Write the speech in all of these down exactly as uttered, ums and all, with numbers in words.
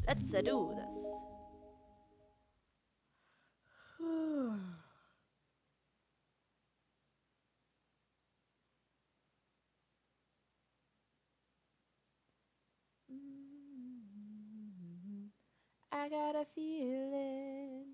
Let's uh, do this. I got a feeling.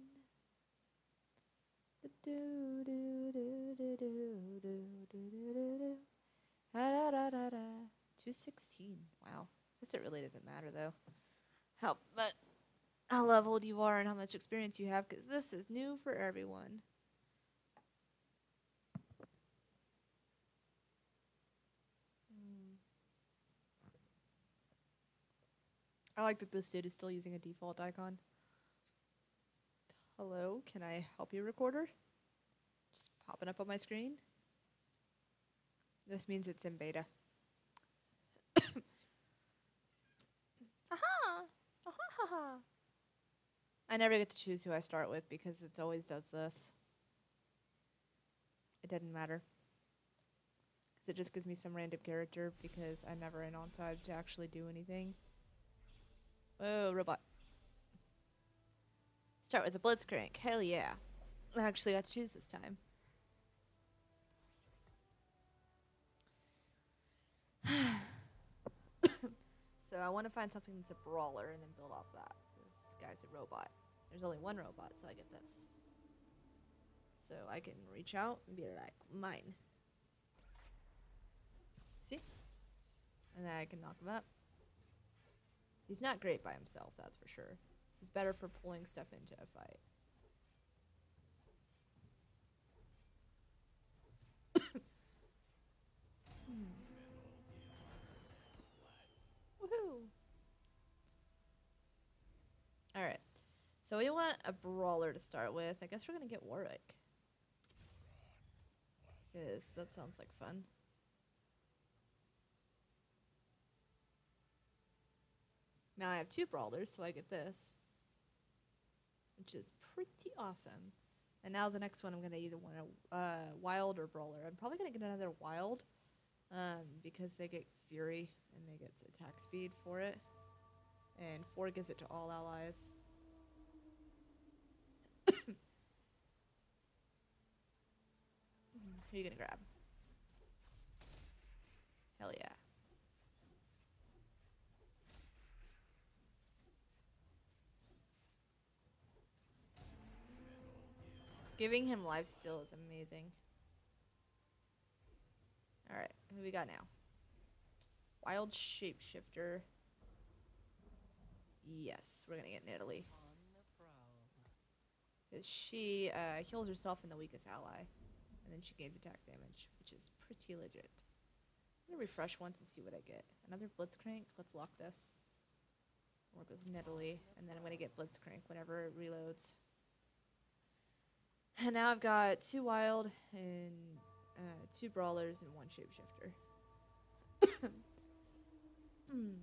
Do, do, do, do, do, do, do, do, do, do. Da, da, da, da. two sixteen. Wow. Guess it really doesn't matter though. How but how leveled you are and how much experience you have, because this is new for everyone. Mm. I like that this dude is still using a default icon. Hello, can I help you, recorder? Just popping up on my screen. This means it's in beta. Aha! Aha ha ha! I never get to choose who I start with because it always does this. It doesn't matter. Because it just gives me some random character because I'm never in on time to actually do anything. Whoa, robot. Start with a blitzcrank. Hell yeah. I actually got to choose this time. So I want to find something that's a brawler and then build off that. This guy's a robot. There's only one robot, so I get this. So I can reach out and be like, mine. See? And then I can knock him up. He's not great by himself, that's for sure. He's better for pulling stuff into a fight. hmm. Woohoo! Alright. So we want a brawler to start with. I guess we're gonna get Warwick. Because that sounds like fun. Now I have two brawlers, so I get this. Which is pretty awesome. And now the next one I'm going to either want a uh, wild or brawler. I'm probably going to get another wild. Um, because they get fury and they get attack speed for it. And four gives it to all allies. Who are you going to grab? Hell yeah. Giving him lifesteal is amazing. Alright, who we got now? Wild Shapeshifter. Yes, we're gonna get Natalie. Because she uh, heals herself in the weakest ally. And then she gains attack damage, which is pretty legit. I'm gonna refresh once and see what I get. Another Blitzcrank. Let's lock this. Work with Natalie. And then I'm gonna get Blitzcrank whenever it reloads. And now I've got two wild and uh, two brawlers and one shapeshifter. hmm.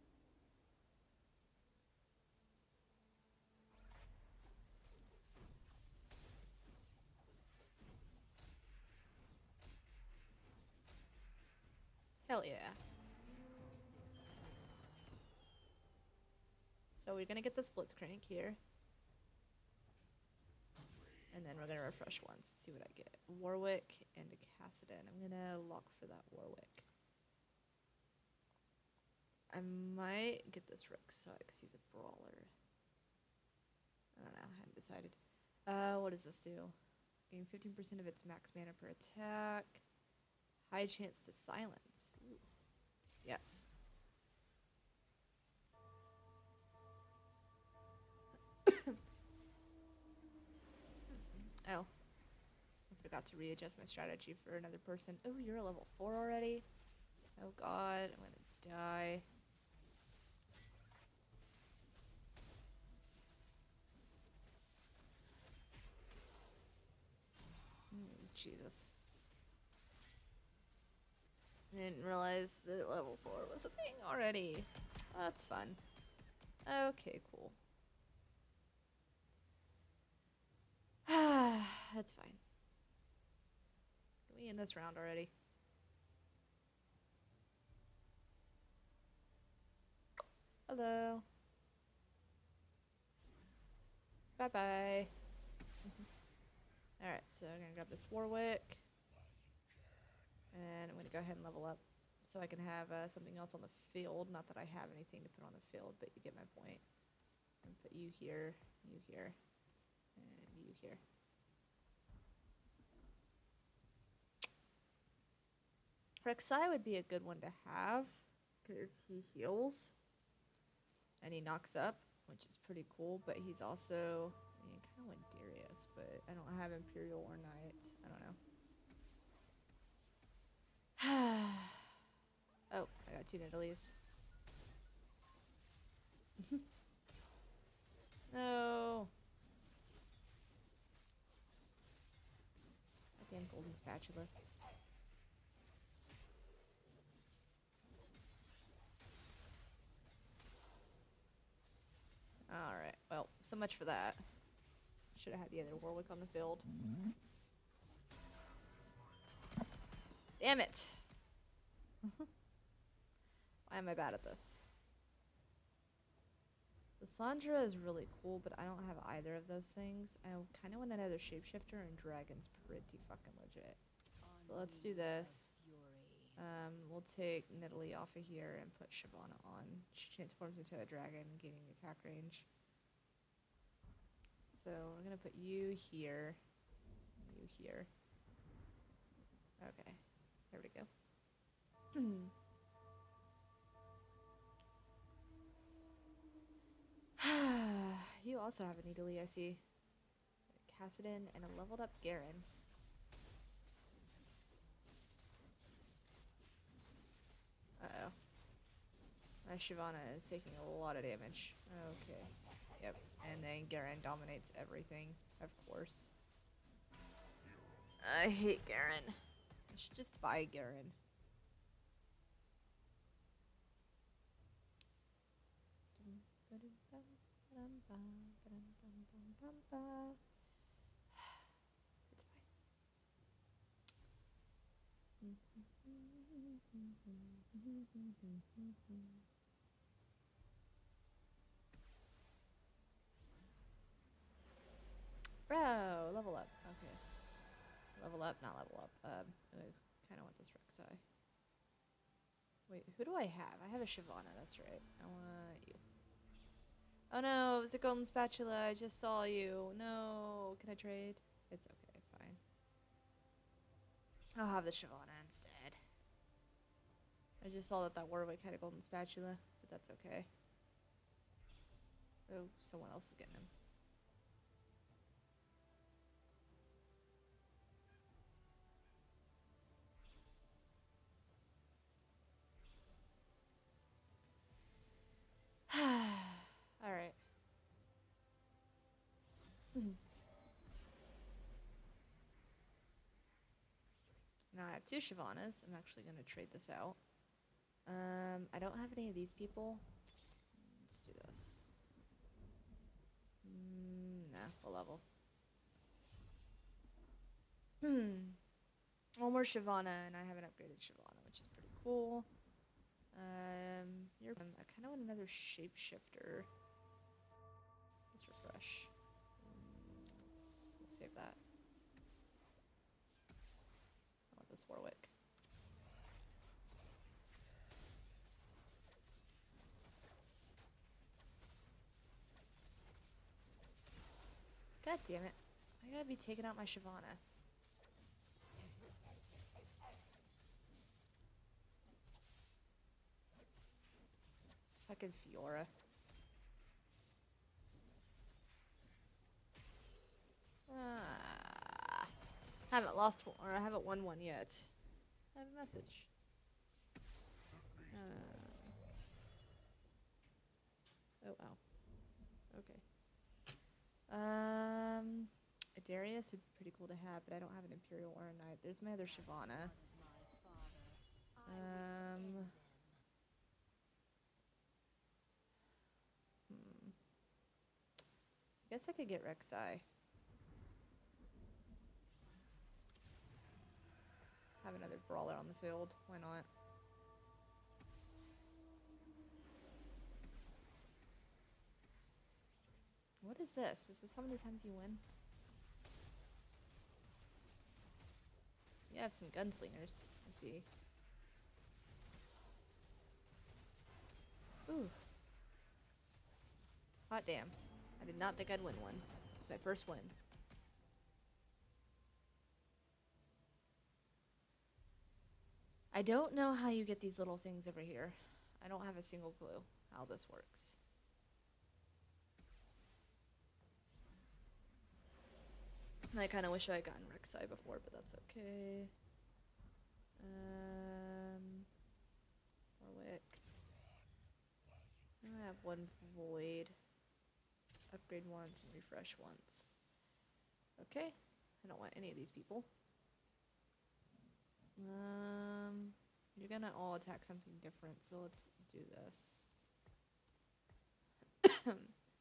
Hell yeah. So we're gonna get this Blitzcrank here. And then we're gonna refresh once and see what I get. Warwick and a Cassidon. I'm gonna lock for that Warwick. I might get this Rexar because he's a brawler. I don't know, I haven't decided. Uh, what does this do? Gain fifteen percent of its max mana per attack. High chance to silence. Ooh. Yes. Oh. I forgot to readjust my strategy for another person. Oh, you're a level four already? Oh god, I'm gonna die. Mm, Jesus. I didn't realize that level four was a thing already. Oh, that's fun. Okay, cool. That's fine. Can we end this round already? Hello. bye bye. Alright, so I'm gonna grab this Warwick. And I'm gonna go ahead and level up so I can have uh, something else on the field. Not that I have anything to put on the field, but you get my point. And put you here, you here, and you here. Rek'Sai would be a good one to have because he heals and he knocks up, which is pretty cool. But he's also, I mean, kind of want Darius, but I don't have Imperial or Knight. I don't know. Oh, I got two Nidalees. No. Goddamn golden spatula. Alright, well, so much for that. Should have had the other Warwick on the field. Damn it! Why am I bad at this? The Sandra is really cool, but I don't have either of those things. I kind of want another shapeshifter, and Dragon's pretty fucking legit. So let's do this. Um, we'll take Nidalee off of here and put Shyvana on. She transforms into a dragon, gaining attack range. So we're gonna put you here, you here. Okay, there we go. You also have a Nidalee, I see. Cassidon and a leveled up Garen. Uh-oh. My Shyvana is taking a lot of damage. Okay. Yep. And then Garen dominates everything, of course. I hate Garen. I should just buy Garen. Bro, level up. Okay. Level up, not level up. Um, I kind of want this Rek'Sai. Wait, who do I have? I have a Shyvana, that's right. I want you. Oh no, it was a golden spatula. I just saw you. No, can I trade? It's okay, fine. I'll have the Shyvana instead. I just saw that that Warwick had a golden spatula, but that's okay. Oh, someone else is getting him. Alright. Now I have two Shyvanas. I'm actually going to trade this out. Um, I don't have any of these people. Let's do this. Mm, nah, full level. Hmm. One more Shyvana, and I have an upgraded Shyvana, which is pretty cool. Um, you're, um, I kind of want another shapeshifter. Let's refresh. Mm, let's, we'll save that. I want this Warwick. God damn it. I gotta be taking out my Shyvana. Fucking Fiora. Ah, haven't lost one, or I haven't won one yet. I have a message. Uh, oh, ow. Okay. Um, a Darius would be pretty cool to have, but I don't have an Imperial or a Knight. There's my other Shyvana. Um... Hmm. I guess I could get Rek'Sai. Have another brawler on the field. Why not? What what is this? Is this how many times you win? You have some gunslingers, I see. Ooh. Hot damn. I did not think I'd win one. It's my first win. I don't know how you get these little things over here. I don't have a single clue how this works. I kind of wish I had gotten Rek'Sai before, but that's okay. Um, Warwick. I have one Void. Upgrade once and refresh once. Okay. I don't want any of these people. Um, you're gonna all attack something different, so let's do this. hmm.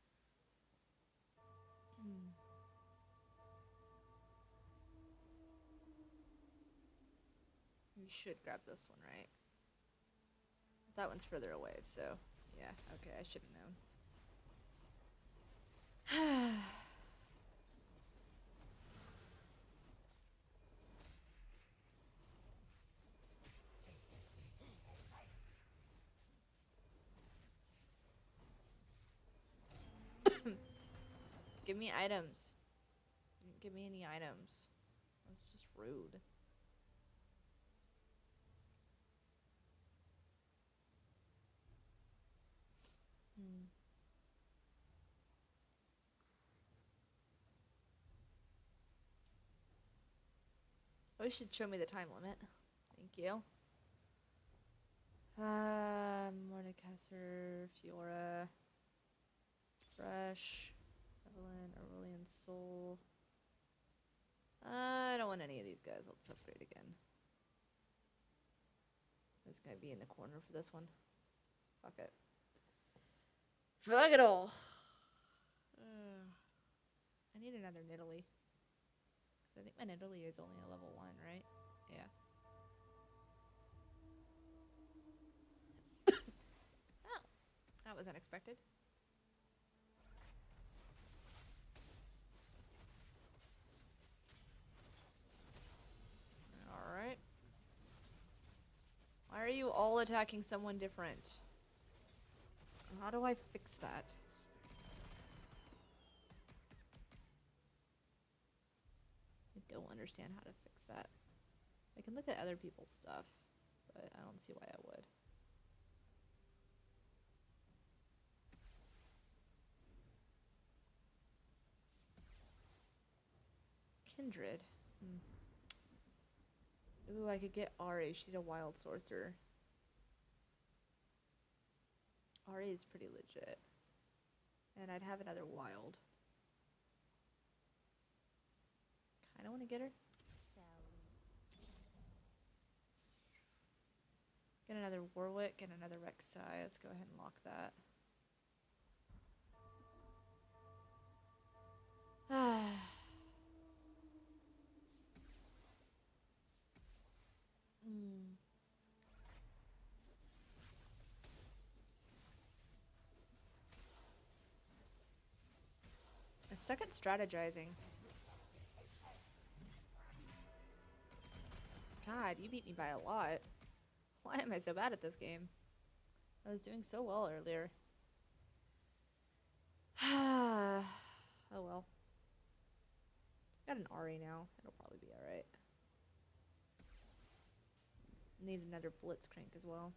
You should grab this one, right? That one's further away, so yeah, okay, I should have known. Give me items. You didn't give me any items. That's just rude. Hmm. Oh, you should show me the time limit. Thank you. Um, Mordekaiser, Fiora, Fresh, Evelyn, Aurelian Soul. I don't want any of these guys. Let's upgrade again. This gonna be in the corner for this one. Fuck it. Fuck it all. Uh, I need another Nidalee. Cause I think my Nidalee is only a level one, right? Yeah. Oh, that was unexpected. Alright. Why are you all attacking someone different? How do I fix that? I don't understand how to fix that. I can look at other people's stuff, but I don't see why I would. Kindred. Hmm. Ooh, I could get Ari. She's a wild sorcerer. Ari is pretty legit. And I'd have another wild. Kinda wanna get her. Get another Warwick and another Rek'Sai. Let's go ahead and lock that. Ah. Hmm. I suck at strategizing. God, you beat me by a lot. Why am I so bad at this game? I was doing so well earlier. Oh well. Got an Ari now. It'll probably be alright. Need another Blitzcrank as well.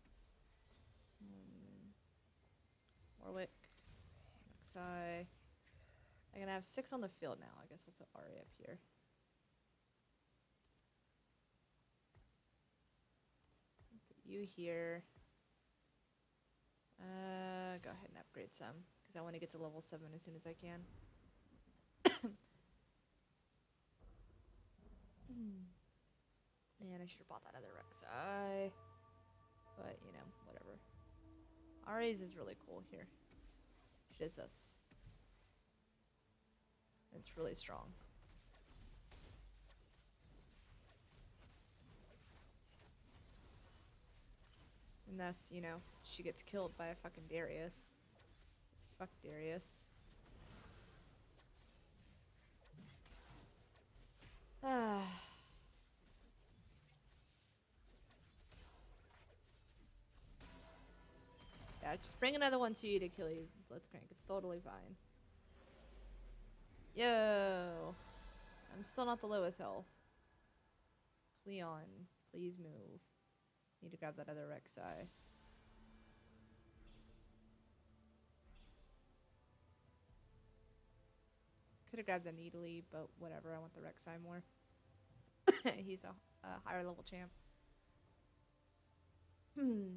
Um, Warwick. Rek'Sai. I'm gonna have six on the field now. I guess we'll put Ari up here. Put you here. Uh, go ahead and upgrade some because I want to get to level seven as soon as I can. And I should have bought that other Rek'Sai. But, you know, whatever. Ari's is really cool here. She does this. It's really strong. And thus, you know, she gets killed by a fucking Darius. It's fuck Darius. Yeah, just bring another one to you to kill you, Blitzcrank. It's totally fine. Yo! I'm still not the lowest health. Cleon, please move. Need to grab that other Rek'Sai. Could have grabbed the Needly, but whatever. I want the Rek'Sai more. He's a, a higher level champ. Hmm.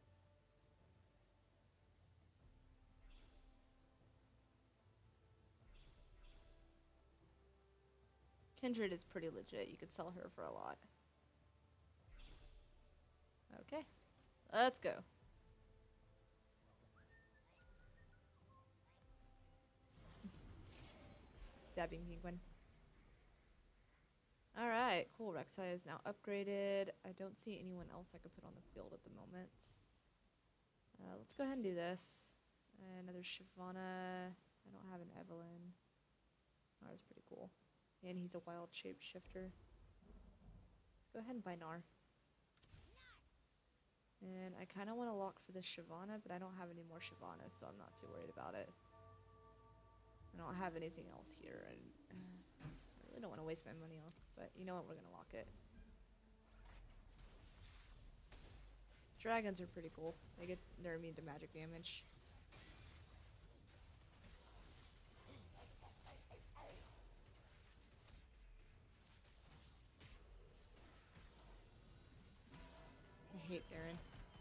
Kindred is pretty legit. You could sell her for a lot. Okay. Let's go. Dabbing penguin. Alright, cool. Rek'Sai is now upgraded. I don't see anyone else I could put on the field at the moment. Uh, let's go ahead and do this. Uh, another Shyvana. I don't have an Evelyn. Nar is pretty cool. And he's a wild shapeshifter. Let's go ahead and buy Nar. And I kind of want to lock for the Shyvana, but I don't have any more Shyvanas, so I'm not too worried about it. I don't have anything else here. And, uh, I really don't want to waste my money on, but you know what? We're going to lock it. Dragons are pretty cool. They get, they're immune to magic damage. I hate Garen.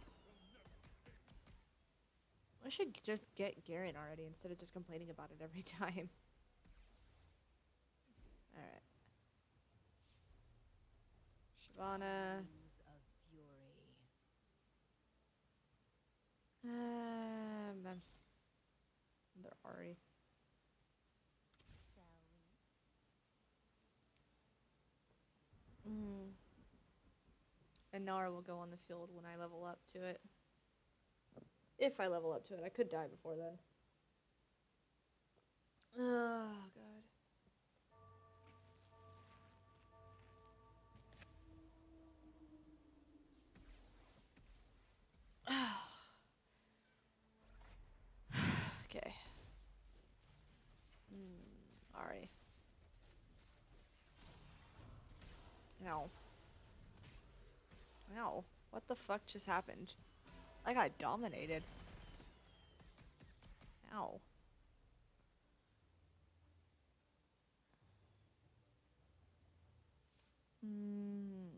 I should just get Garen already instead of just complaining about it every time. Alright. Shyvana. Um, man. They're Ari. Mm. And Nara will go on the field when I level up to it. If I level up to it. I could die before then. Oh, God. Okay. Mm, Ari. Ow. Ow. What the fuck just happened? I got dominated. Ow. Hmm.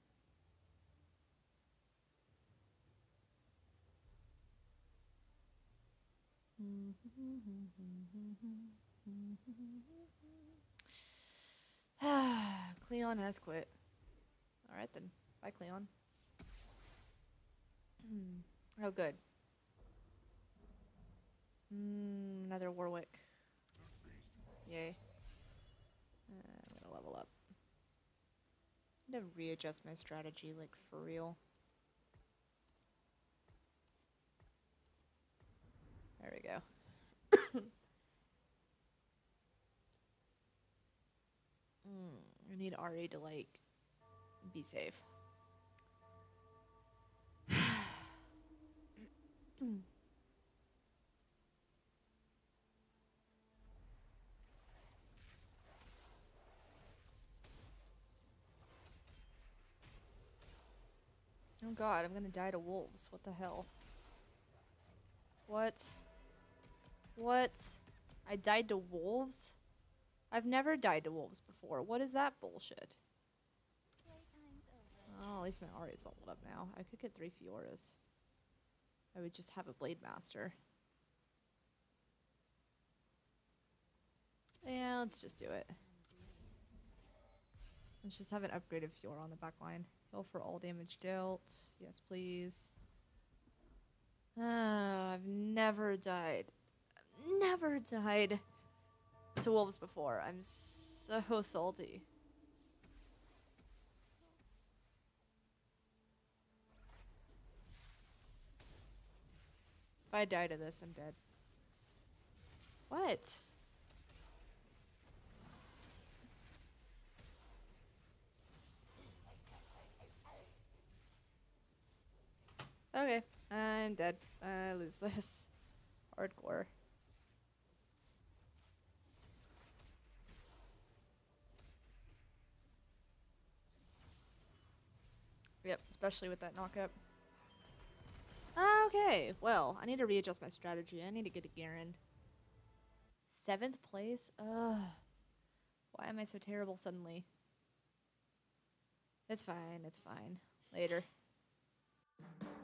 Cleon has quit. Alright then. Bye, Cleon. Oh, good. Mm, another Warwick. Yay. Uh, I'm gonna level up. I'm gonna readjust my strategy, like, for real. There we go. mm, I need Ari to, like, be safe. Oh god, I'm gonna die to wolves. What the hell? What? What? I died to wolves? I've never died to wolves before. What is that bullshit? Oh, at least my Ari is leveled up now. I could get three Fioras. I would just have a Blade Master. Yeah, let's just do it. Let's just have an upgraded Fiora on the back line. Heal for all damage dealt. Yes, please. Uh, I've never died. I've never died to wolves before. I'm so salty. If I die to this, I'm dead. What? Okay, I'm I'm dead. I lose this. Hardcore. Yep, especially with that knockup. Okay, well, I need to readjust my strategy. I need to get a Garen. Seventh place? Ugh. Why am I so terrible suddenly? It's fine, it's fine. Later.